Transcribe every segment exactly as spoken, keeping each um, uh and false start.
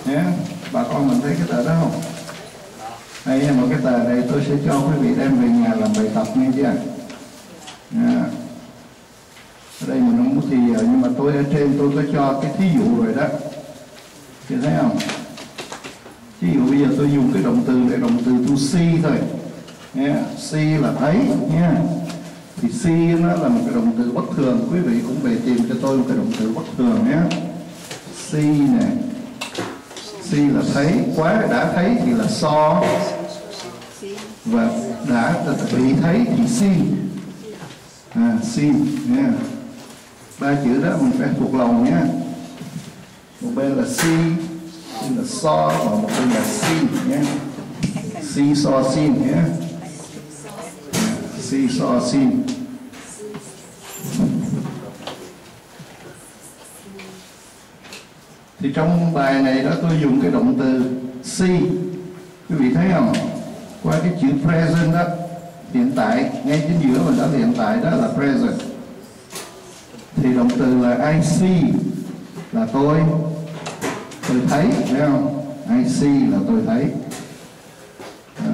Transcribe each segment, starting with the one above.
Yeah. Bà con mình thấy cái tờ đó không? Đây, một cái tờ này tôi sẽ cho quý vị đem về nhà làm bài tập nghe chưa? Yeah. Ở đây mình không có thì nhưng mà tôi ở trên tôi có cho cái thí dụ rồi đó. Chị thấy không? Ví dụ bây giờ tôi dùng cái động từ để động từ to see thôi. Yeah. See là thấy nha. Thì see nó là một cái động từ bất thường. Quý vị cũng về tìm cho tôi một cái động từ bất thường nhé. See nè. See là thấy, quá đã thấy thì là saw, và đã bị thấy thì seen. À, seen nha. Ba chữ đó mình phải thuộc lòng nhé. Một bên là see, bên là saw, và một bên là seen nhé. See, saw, seen nhé. See, saw, seen. Thì trong bài này đó tôi dùng cái động từ see. Quý vị thấy không? Qua cái chữ present đó, hiện tại, ngay chính giữa mình đó hiện tại đó là present. Thì động từ là I see là tôi tôi thấy, thấy không? I see là tôi thấy. Đó.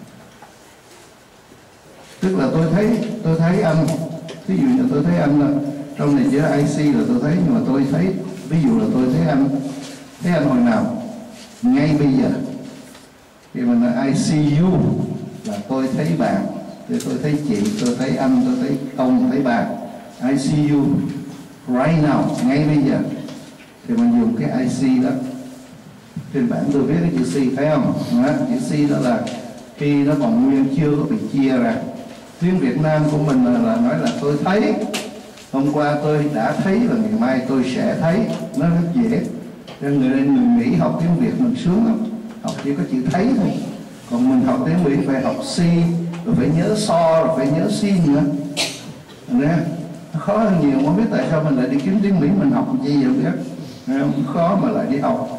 Tức là tôi thấy tôi thấy anh. Ví dụ như tôi thấy anh là trong này chữ I see là tôi thấy, nhưng mà tôi thấy, ví dụ là tôi thấy anh, thấy anh hồi nào? Ngay bây giờ. Thì mình là I see you là tôi thấy bạn, thì tôi thấy chị, tôi thấy anh, tôi thấy ông, thấy bà. I see you right now, ngay bây giờ. Thì mình dùng cái I see đó. Trên bảng tôi viết cái chữ see, thấy không? Đó, chữ see đó là khi nó còn nguyên chưa có bị chia ra. Tiếng Việt Nam của mình là, là nói là tôi thấy. Hôm qua tôi đã thấy và ngày mai tôi sẽ thấy. Nó rất dễ. Nên người người Mỹ học tiếng Việt mình sướng lắm. Học chỉ có chữ thấy thôi. Còn mình học tiếng Mỹ phải học see, rồi phải nhớ so, rồi phải nhớ seen nữa. Nè, nó khó hơn nhiều. Không biết tại sao mình lại đi kiếm tiếng Mỹ mình học gì vậy biết. Không khó mà lại đi học.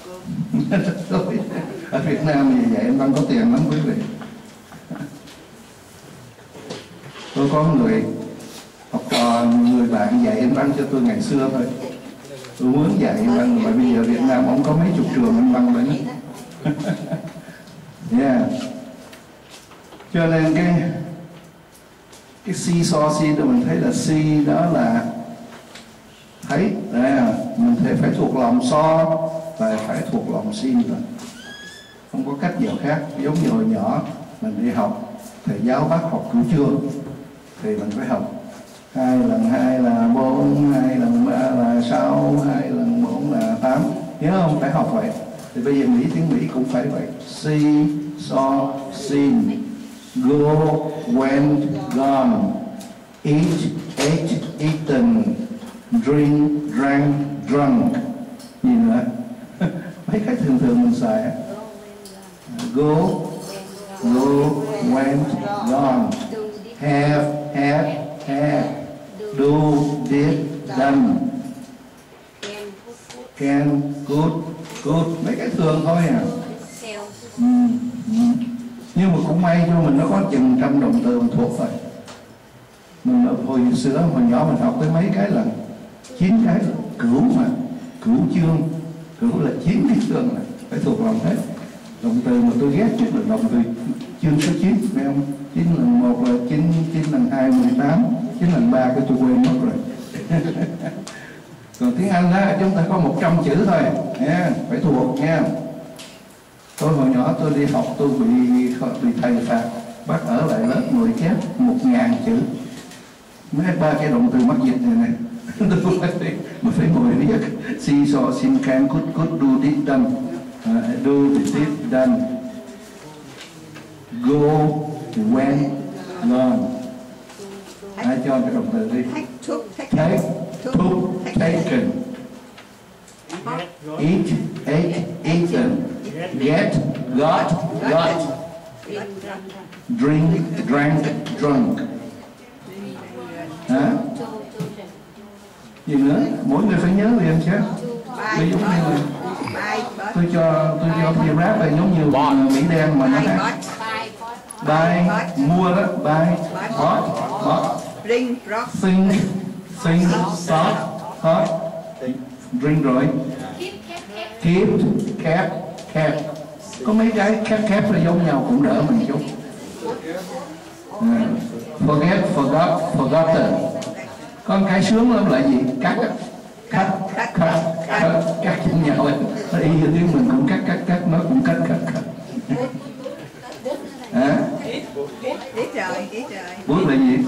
Ở Việt Nam như vậy em đang có tiền lắm quý vị. Tôi có người học trò, người bạn dạy anh văn cho tôi ngày xưa thôi. Tôi muốn dạy anh văn, mà bây giờ Việt Nam không có mấy chục trường anh văn đấy. Yeah. Cho nên cái cái see, saw, seen đó mình thấy là see đó là thấy. À, mình thấy phải thuộc lòng saw và phải thuộc lòng seen rồi. Không có cách nào khác. Giống như hồi nhỏ mình đi học, thầy giáo bắt học cửu chương thì mình phải học hai lần hai là bốn, hai lần ba là sáu, hai lần bốn là tám. Nhớ không? Phải học vậy. Thì bây giờ Mỹ, tiếng Mỹ cũng phải vậy. See, saw, seen. Go, went, gone. Eat, ate, eaten. Drink, drank, drunk. Gì nữa? Mấy cái thường thường mình xài. Go, go, went, gone. Have, had, had. Do, did, done. Can, could, could. Mấy cái thường thôi à. Ừ, ừ. Nhưng mà cũng may cho mình nó có chừng trăm động từ mình thuộc rồi. Mình hồi xưa hồi nhỏ mình học tới mấy cái là chín cái là cửu mà, cửu chương, cửu là chín cái chương này phải thuộc lòng hết. Động từ mà tôi ghét nhất là động từ chương số chín, phải không? Chín lần một là chín, chín lần hai mười tám, chín lần ba cái tôi quên mất rồi. Còn tiếng Anh đó chúng ta có một trăm chữ thôi nha, phải thuộc nha. Tôi hồi nhỏ tôi đi học tôi bị bị thầy phạt bắt ở lại lớp ngồi chép một ngàn chữ. Mấy ba cái động từ mắc dịch này này. Mà phải ngồi viết see, saw, seen, can, could, could, do, did, done. Uh, do, did, done. Go, went, gone. Ai cho cái động từ đi. Take, took, taken. Eat, ate, eaten. Get, got, got. Drink, drank, drunk. Hả? Gì nữa? Mỗi người phải nhớ liền chứ. Tôi giống như là tôi cho tôi cho cái rap này giống như Mỹ đen mà nó hát. Buy, mua đó, buy, bought, bought. Drink, rock. Sing, sing, stop, hot. Drink rồi. keep, kept, kept. Có mấy cái kept, kept là giống nhau cũng đỡ mình chút. À, forget, forgot, forgotten. Con cái sướng lắm là gì? Cắt, cắt, cắt, cắt, cắt, cắt chung nhau. Nó y như tiếng mình cũng cắt, cắt, cắt, nó cũng cắt, cắt, cắt. Hả? Ý trời, ý trời. Bút là gì?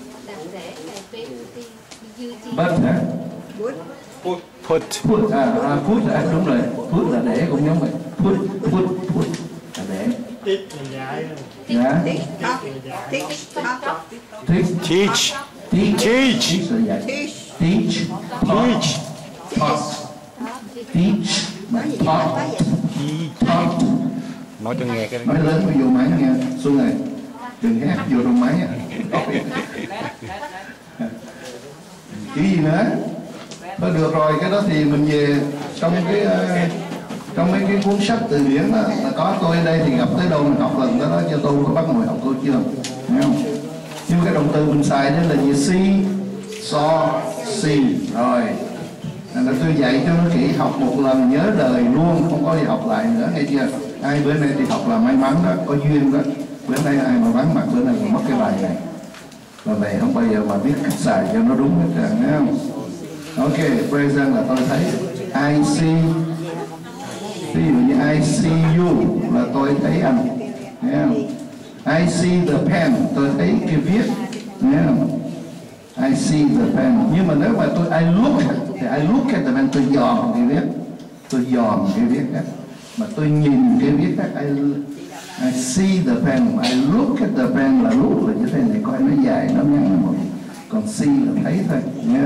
Bút hả? Bút. Put. Put. Put, à, à put, à, đúng rồi. Put là để cũng giống vậy. Put, put, put là để. Teach là dạy. Dạ. Teach, teach, Teach. Teach. Teach. Teach. Teach là dạy. teach, Teach. Teach. Taught. Teach. Mà taught. Taught. Nói cho nghe cái Nói lớn mới vô máy nghe. Xuân này. Đừng hát vô trong máy. Chữ gì nữa? Thôi được rồi, cái đó thì mình về trong cái uh, trong mấy cái cuốn sách từ điển đó là có. Tôi ở đây thì gặp tới đâu mình học lần đó, đó cho tôi có bắt ngồi học tôi chưa, thấy không? Nhưng cái động từ mình xài đó là gì? See, saw, see. Rồi là tôi dạy cho nó kỹ, học một lần nhớ đời luôn, không có gì học lại nữa, nghe chưa? Ai bữa nay thì học là may mắn đó, có duyên đó. Bữa nay ai mà vắng mặt bữa nay còn mất cái bài này, và về không bao giờ mà biết cách xài cho nó đúng hết trơn, thấy không? Ok, present là tôi thấy. I see. Ví dụ như I see you là tôi thấy anh, thấy không? I see the pen, tôi thấy cái viết, thấy không? I see the pen. Nhưng mà nếu mà tôi I look thì I look at the pen, tôi dòm cái viết, tôi dòm cái viết đó. Mà tôi nhìn cái viết đó, I, I see the pen, I look at the pen là look là như thế này, coi nó dài, nó ngắn một. Còn see là thấy thôi nha.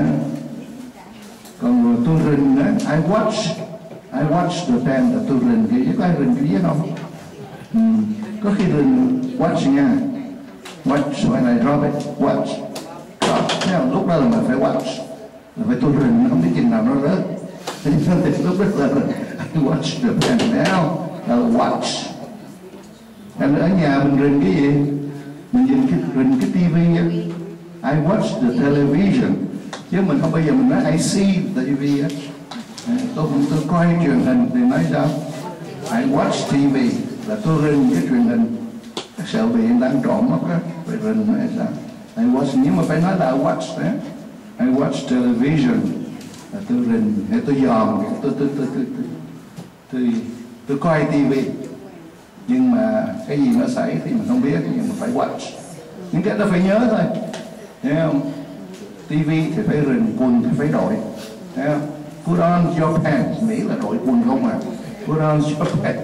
Còn tôi rình nữa, I watch, I watch the pen là tôi rình cái viết, có ai rình cái viết không? Ừ. Có khi rình watch nha, watch when I drop it, watch. Thấy không? Lúc đó là mình phải watch, là phải tôi rình, không biết chừng nào nó rớt. Thì lúc đó là I watch the pen, thấy không? Là watch. Còn ở nhà mình rình cái gì? Mình nhìn cái rình cái tivi á. I watch the television. Chứ mình không bao giờ mình nói I see the ti vi á. Tôi tôi coi truyền hình thì nói sao? I watch ti vi là tôi rình cái truyền hình. Các sợ bị người ta ăn trộm mất á, phải rình nói sao? I watch, nhưng mà phải nói là I watch đấy. I watch television là tôi rình, hay tôi dòm, tôi tôi tôi tôi tôi tôi, tôi coi ti vi. Nhưng mà cái gì nó xảy thì mình không biết, nhưng mà phải watch. Những cái đó phải nhớ thôi, thấy không? ti vi thì phải rình, quần thì phải đội, thấy không? Put on your pants, Mỹ là đội quần không à. Put on your pants.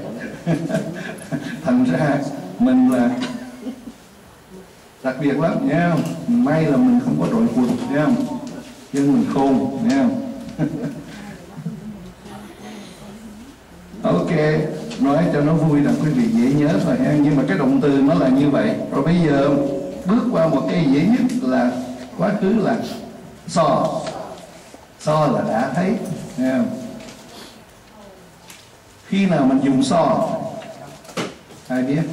Thành ra mình là đặc biệt lắm, nghe không? May là mình không có đội quần, nghe không? Nhưng mình khôn, nghe không? Ok, nói cho nó vui là quý vị dễ nhớ thôi ha. Nhưng mà cái động từ nó là như vậy. Rồi bây giờ bước qua một cái dễ nhất là quá khứ là saw. Saw là đã thấy, nghe không? Khi nào mình dùng saw? Ai biết?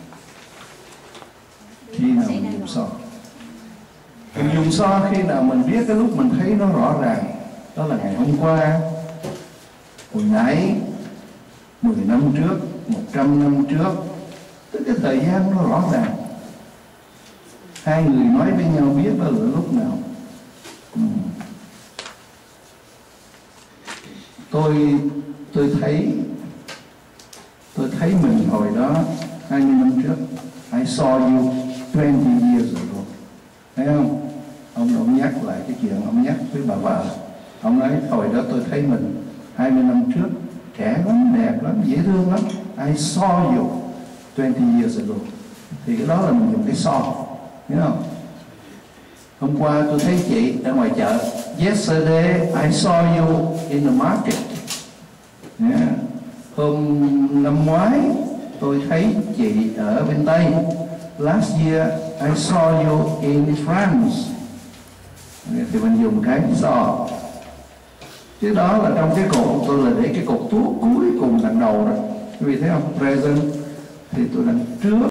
Khi nào mình dùng saw? Mình dùng saw khi nào mình biết cái lúc mình thấy nó rõ ràng. Đó là ngày hôm qua, hồi nãy, mười năm trước, một trăm năm trước. Tức cái thời gian nó rõ ràng. Hai người nói với nhau biết đó là lúc nào. Ừ. Tôi tôi thấy tôi thấy mình hồi đó hai mươi năm trước. I saw you twenty years ago. Thấy không? Ông ông nhắc lại cái chuyện ông nhắc với bà vợ. Ông nói hồi đó tôi thấy mình hai mươi năm trước, trẻ lắm, đẹp lắm, dễ thương lắm. I saw you twenty years ago. Thì cái đó là mình dùng cái saw, hiểu không? Hôm qua tôi thấy chị ở ngoài chợ. Yesterday I saw you in the market. Yeah. Hôm năm ngoái tôi thấy chị ở bên Tây. Last year I saw you in France. Thì mình dùng cái saw. Chứ đó là trong cái cột tôi là để cái cột thuốc cuối cùng đằng đầu đó. Quý vị thấy không? Present thì tôi đằng trước.